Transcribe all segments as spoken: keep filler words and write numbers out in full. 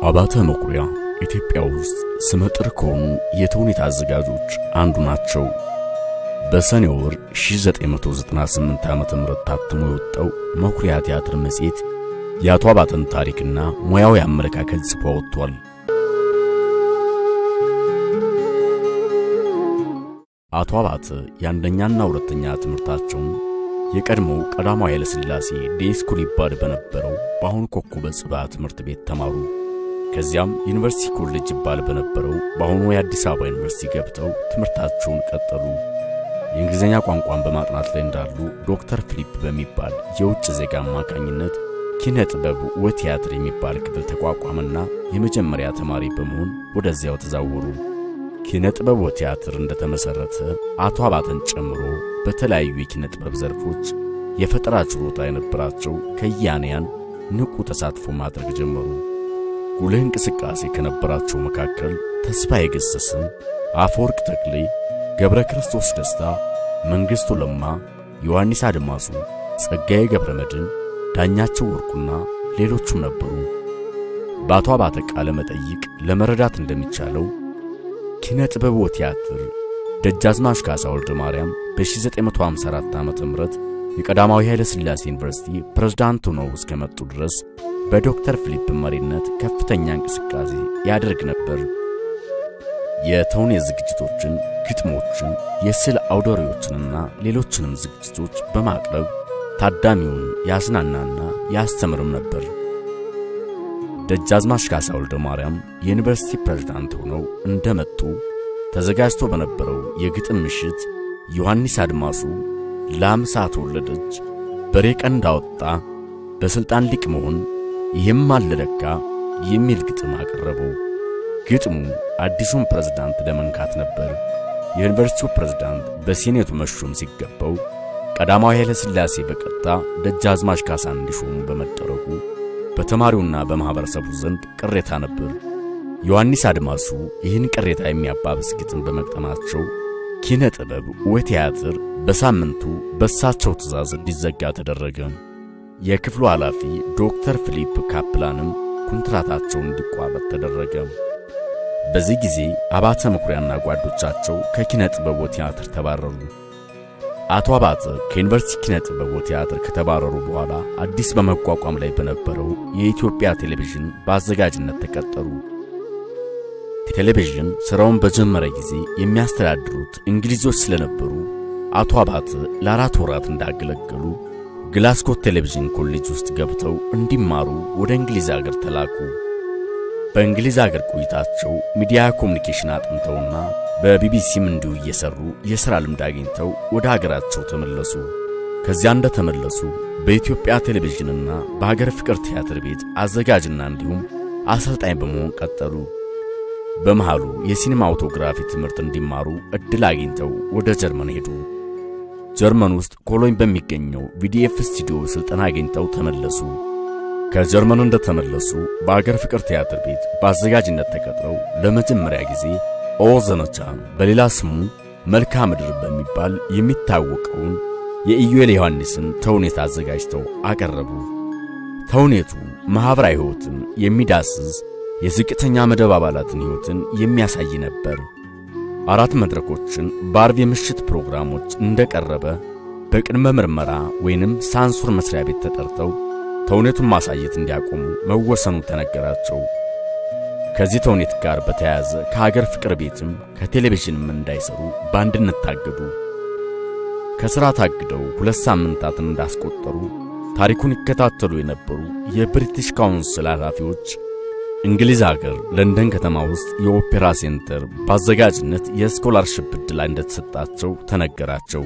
አባተ መኩሪያ ኢትዮጵያ ውስጥ ስመጥር ከሆኑ የተውኔት አዘጋጆች አንዱ ናቸው። በሰኔ ወር ሺህ ዘጠኝ መቶ ዘጠና ስምንት ዓመተ ምህረት ታትሞ የወጣው መኩሪያ ቲያትር መጽሔት የአቶ አባተን ታሪክና ሙያዊ አመለካከት ጽፎ ወጥቷል። አቶ አባተ የአንደኛና ሁለተኛ ትምህርታቸውን የቀድሞው ቀዳማዊ ኃይለ ሥላሴ ዴስኩል ይባል በነበረው በአሁኑ ኮከበ ጽባህ ትምህርት ቤት ተማሩ። ከዚያም ዩኒቨርሲቲ ኮሌጅ ይባል በነበረው በአሁኑ የአዲስ አበባ ዩኒቨርሲቲ ገብተው ትምህርታቸውን ቀጠሉ። የእንግሊዝኛ ቋንቋን በማጥናት ላይ እንዳሉ ዶክተር ፊሊፕ በሚባል የውጭ ዜጋ አማካኝነት ኪነ ጥበብ ወቲያትር የሚባል ክፍል ተቋቋመና የመጀመሪያ ተማሪ በመሆን ወደዚያው ተዛወሩ። ኪነ ጥበብ ወቲያትር እንደተመሰረተ አቶ አባተን ጨምሮ በተለያዩ የኪነ ጥበብ ዘርፎች የፈጠራ ችሎታ የነበራቸው ከያንያን ንቁ ተሳትፎ ማድረግ ጀመሩ። ጉልህ እንቅስቃሴ ከነበራቸው መካከል ተስፋዬ ገሰሰ፣ አፈወርቅ ተክሌ፣ ገብረ ክርስቶስ ደስታ፣ መንግስቱ ለማ፣ ዮሐንስ አድማሱ፣ ጸጋዬ ገብረመድህን፣ ዳኛቸው ወርቁና ሌሎችም ነበሩ። በአቶ አባተ ቃለ መጠይቅ ለመረዳት እንደሚቻለው ኪነ ጥበብ ወቲያትር ደጃዝማች ካሳ ወልደ ማርያም በ1954 ዓመተ ምህረት የቀዳማዊ ኃይለ ሥላሴ ዩኒቨርሲቲ ፕሬዝዳንት ሆነው እስከመጡ ድረስ በዶክተር ፊሊፕ መሪነት ከፍተኛ እንቅስቃሴ ያደርግ ነበር። የተውኔት ዝግጅቶችን፣ ግጥሞችን፣ የስዕል አውደሪዎችንና ሌሎችንም ዝግጅቶች በማቅረብ ታዳሚውን ያዝናናና ያስተምርም ነበር። ደጃዝማች ካሳ ወልደ ማርያም የዩኒቨርሲቲ ፕሬዝዳንት ሆነው እንደመጡ ተዘጋጅቶ በነበረው የግጥም ምሽት ዮሐንስ አድማሱ ላምሳ ተወለደች፣ በሬ ቀንድ አወጣ፣ በስልጣን ሊቅ መሆን ይህም አለለካ የሚል ግጥም አቀረበው። ግጥሙ አዲሱን ፕሬዝዳንት ለመንካት ነበር። የዩኒቨርሲቲው ፕሬዝዳንት በሲኔቱ መሾም ሲገባው ቀዳማዊ ኃይለ ሥላሴ በቀጥታ ደጃዝማች ካሳን እንዲሾሙ በመደረጉ በተማሪውና በማህበረሰቡ ዘንድ ቅሬታ ነበር። ዮሐንስ አድማሱ ይህን ቅሬታ የሚያባብስ ግጥም በመቅጠማቸው ኪነ ጥበብ ወቲያትር በሳምንቱ በሳቸው ትእዛዝ እንዲዘጋ ተደረገ። የክፍሉ ኃላፊ ዶክተር ፊሊፕ ካፕላንም ኮንትራታቸውን እንዲቋረጥ ተደረገ። በዚህ ጊዜ አባተ መኩሪያና ጓዶቻቸው ከኪነ ጥበብ ወቲያትር ተባረሩ። አቶ አባተ ከዩኒቨርሲቲ ኪነ ጥበብ ወቲያትር ከተባረሩ በኋላ አዲስ በመቋቋም ላይ በነበረው የኢትዮጵያ ቴሌቪዥን በአዘጋጅነት ተቀጠሩ። ቴሌቪዥን ስራውን በጀመረ ጊዜ የሚያስተዳድሩት እንግሊዞች ስለነበሩ አቶ አባተ ለአራት ወራት እንዳገለገሉ ግላስኮ ቴሌቪዥን ኮሌጅ ውስጥ ገብተው እንዲማሩ ወደ እንግሊዝ ሀገር ተላኩ። በእንግሊዝ ሀገር ቆይታቸው ሚዲያ ኮሙኒኬሽን አጥንተውና በቢቢሲም እንዲሁ እየሰሩ የሥራ ልምድ አግኝተው ወደ ሀገራቸው ተመለሱ። ከዚያ እንደተመለሱ በኢትዮጵያ ቴሌቪዥንና በሀገር ፍቅር ቲያትር ቤት አዘጋጅና እንዲሁም አሰልጣኝ በመሆን ቀጠሉ። በመሃሉ የሲኒማቶግራፊ ትምህርት እንዲማሩ እድል አግኝተው ወደ ጀርመን ሄዱ። ጀርመን ውስጥ ኮሎኝ በሚገኘው ቪዲኤፍ ስቱዲዮ ስልጠና አግኝተው ተመለሱ። ከጀርመን እንደተመለሱ በአገር ፍቅር ቲያትር ቤት በአዘጋጅነት ተቀጥረው ለመጀመሪያ ጊዜ ኦ ዘመቻ በሌላ ስሙ መልካ ምድር በሚባል የሚታወቀውን የኢዩኤል ዮሐንስን ተውኔት አዘጋጅተው አቀረቡ። ተውኔቱ ማህበራዊ ሕይወትን የሚዳስስ የዝቅተኛ መደብ አባላትን ሕይወትን የሚያሳይ ነበር። አራት መድረኮችን በአርብ የምሽት ፕሮግራሞች እንደቀረበ በቅድመ ምርመራ ወይንም ሳንሱር መስሪያ ቤት ተጠርተው ተውኔቱን ማሳየት እንዲያቆሙ መወሰኑ ተነገራቸው። ከዚህ ተውኔት ጋር በተያያዘ ከሀገር ፍቅር ቤትም ከቴሌቪዥንም እንዳይሰሩ በአንድነት ታገዱ። ከሥራ ታግደው ሁለት ሳምንታትን እንዳስቆጠሩ ታሪኩን ይከታተሉ የነበሩ የብሪቲሽ ካውንስል ኃላፊዎች እንግሊዝ ሀገር ለንደን ከተማ ውስጥ የኦፔራ ሴንተር ባዘጋጅነት የስኮላርሺፕ ዕድል እንደተሰጣቸው ተነገራቸው።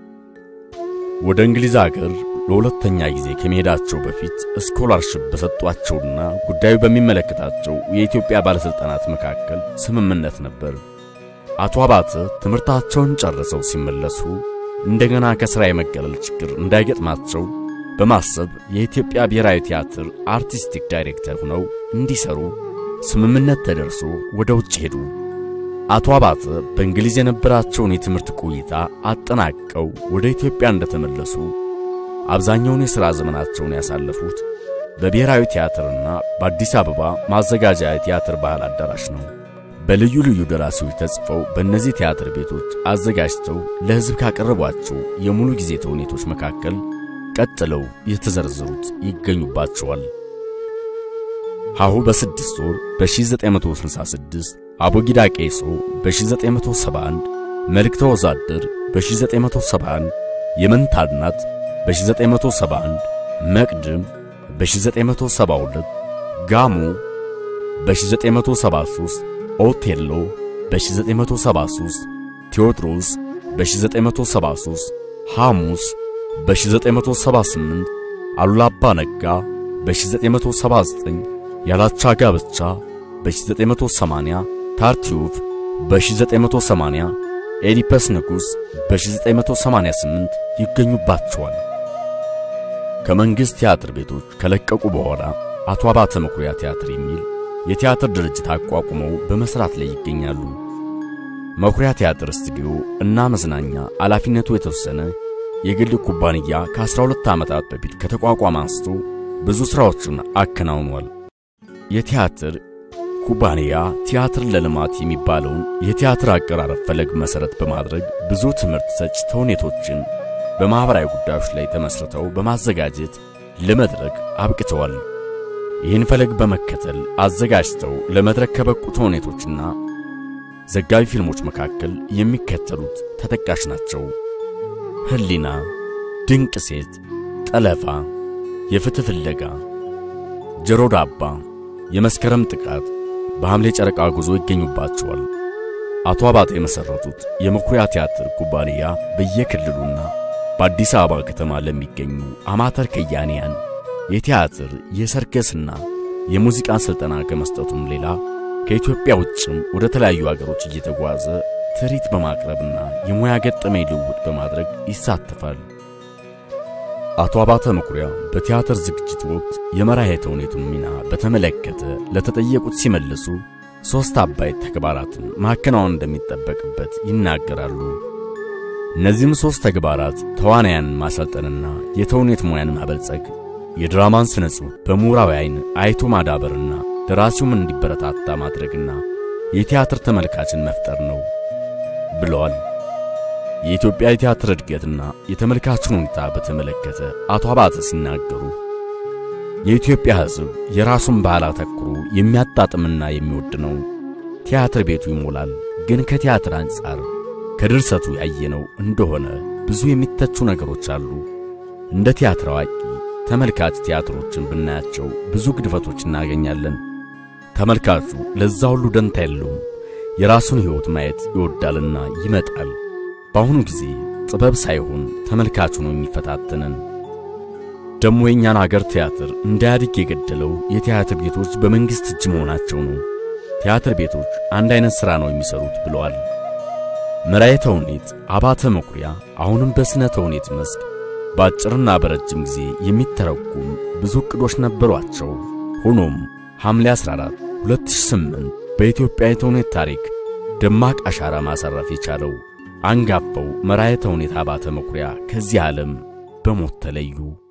ወደ እንግሊዝ ሀገር ለሁለተኛ ጊዜ ከመሄዳቸው በፊት ስኮላርሺፕ በሰጧቸውና ጉዳዩ በሚመለከታቸው የኢትዮጵያ ባለስልጣናት መካከል ስምምነት ነበር። አቶ አባተ ትምህርታቸውን ጨርሰው ሲመለሱ እንደገና ከሥራ የመገለል ችግር እንዳይገጥማቸው በማሰብ የኢትዮጵያ ብሔራዊ ቲያትር አርቲስቲክ ዳይሬክተር ሆነው እንዲሰሩ ስምምነት ተደርሶ ወደ ውጭ ሄዱ። አቶ አባተ በእንግሊዝ የነበራቸውን የትምህርት ቆይታ አጠናቀው ወደ ኢትዮጵያ እንደተመለሱ አብዛኛውን የሥራ ዘመናቸውን ያሳለፉት በብሔራዊ ቲያትርና በአዲስ አበባ ማዘጋጃ ቲያትር ባህል አዳራሽ ነው። በልዩ ልዩ ደራሲዎች ተጽፈው በእነዚህ ቲያትር ቤቶች አዘጋጅተው ለሕዝብ ካቀረቧቸው የሙሉ ጊዜ ተውኔቶች መካከል ቀጥለው የተዘረዘሩት ይገኙባቸዋል። ሀሁ በስድስት ወር በ1966፣ አቦጊዳ ቄሶ በ1971፣ መልእክተ ወዛደር በ1971፣ የመንታ እናት በ1971፣ መቅድም በ1972፣ ጋሞ በ1973፣ ኦቴሎ በ1973፣ ቴዎድሮስ በ1973፣ ሐሙስ በ1978፣ አሉላ አባ ነጋ በ1979፣ ያላቻ ጋብቻ በ1980፣ ታርቲዩፍ በ1980፣ ኤዲፐስ ንጉስ በ1988 ይገኙባቸዋል። ከመንግስት ቲያትር ቤቶች ከለቀቁ በኋላ አቶ አባተ መኩሪያ ቲያትር የሚል የቲያትር ድርጅት አቋቁመው በመስራት ላይ ይገኛሉ። መኩሪያ ቲያትር ስቱዲዮ እና መዝናኛ ኃላፊነቱ የተወሰነ የግል ኩባንያ ከ12 ዓመታት በፊት ከተቋቋመ አንስቶ ብዙ ስራዎችን አከናውኗል። የቲያትር ኩባንያ ቲያትር ለልማት የሚባለውን የቲያትር አቀራረብ ፈለግ መሰረት በማድረግ ብዙ ትምህርት ሰጭ ተውኔቶችን በማህበራዊ ጉዳዮች ላይ ተመስርተው በማዘጋጀት ለመድረክ አብቅተዋል። ይህን ፈለግ በመከተል አዘጋጅተው ለመድረክ ከበቁ ተውኔቶችና ዘጋቢ ፊልሞች መካከል የሚከተሉት ተጠቃሽ ናቸው። ህሊና፣ ድንቅ ሴት፣ ጠለፋ፣ የፍትህ ፍለጋ፣ ጆሮ ዳባ፣ የመስከረም ጥቃት፣ በሐምሌ ጨረቃ ጉዞ ይገኙባቸዋል። አቶ አባተ የመሰረቱት የመኩሪያ ቲያትር ኩባንያ በየክልሉና በአዲስ አበባ ከተማ ለሚገኙ አማተር ከያኒያን የቲያትር የሰርከስና የሙዚቃ ስልጠና ከመስጠቱም ሌላ ከኢትዮጵያ ውጭም ወደ ተለያዩ ሀገሮች እየተጓዘ ትርኢት በማቅረብና የሙያ ገጠመኝ ልውውጥ በማድረግ ይሳተፋል። አቶ አባተ መኩሪያ በቲያትር ዝግጅት ወቅት የመራሄ ተውኔቱን ሚና በተመለከተ ለተጠየቁት ሲመልሱ ሶስት አባይ ተግባራትን ማከናወን እንደሚጠበቅበት ይናገራሉ። እነዚህም ሶስት ተግባራት ተዋናያን ማሰልጠንና የተውኔት ሙያን ማበልጸግ፣ የድራማን ስነ ጽሑፍ በምሁራዊ አይን አይቶ ማዳበርና ደራሲውም እንዲበረታታ ማድረግና የቲያትር ተመልካችን መፍጠር ነው ብለዋል። የኢትዮጵያ የቲያትር እድገትና የተመልካቹን ሁኔታ በተመለከተ አቶ አባተ ሲናገሩ የኢትዮጵያ ሕዝብ የራሱን ባህል አተኩሮ የሚያጣጥምና የሚወድ ነው። ቲያትር ቤቱ ይሞላል፣ ግን ከቲያትር አንጻር ከድርሰቱ ያየነው እንደሆነ ብዙ የሚተቹ ነገሮች አሉ። እንደ ቲያትር አዋቂ ተመልካች ቲያትሮችን ብናያቸው ብዙ ግድፈቶች እናገኛለን። ተመልካቹ ለዛ ሁሉ ደንታ የለውም። የራሱን ሕይወት ማየት ይወዳልና ይመጣል። በአሁኑ ጊዜ ጥበብ ሳይሆን ተመልካቹ ነው የሚፈታተነን። ደሞ የኛን ሀገር ቲያትር እንዳያድግ የገደለው የቲያትር ቤቶች በመንግስት እጅ መሆናቸው ነው። ቲያትር ቤቶች አንድ አይነት ሥራ ነው የሚሰሩት ብለዋል። መራሄ ተውኔት አባተ መኩሪያ አሁንም በስነ ተውኔት መስክ ባጭርና በረጅም ጊዜ የሚተረጉም ብዙ ዕቅዶች ነበሯቸው። ሆኖም ሐምሌ አስራ አራት ሁለት ሺህ ስምንት በኢትዮጵያ የተውኔት ታሪክ ደማቅ አሻራ ማሳረፍ የቻለው አንጋፋው መራሄ ተውኔት አባተ መኩሪያ ከዚህ ዓለም በሞት ተለዩ።